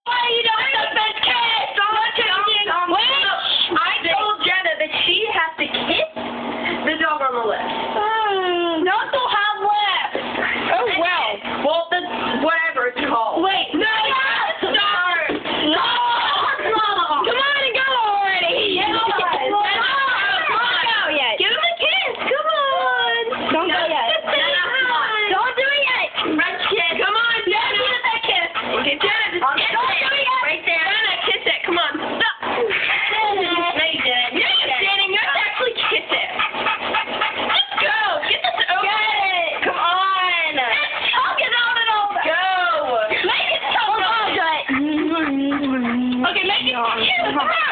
Why you don't have the kiss? I told Jenna that she has to kiss the dog on the lips. Not to have lips. Oh, well. Well, whatever it's called. Wait. No. Start. No. Come on and go already. Yeah. Don't go yet. Give him a kiss. Come on. Don't go yet. Don't do it yet. French kiss. Come on, Jenna. Give it that kiss. Okay, Jenna, just kiss it. Right there. Jenna, kiss it. Come on. Stop. No, you didn't. Yeah, you're standing. You have to actually kiss it. Let's go. Get this over. Get it. Come on. Let's talk it out and over. Go. Make it so good. Okay, make it.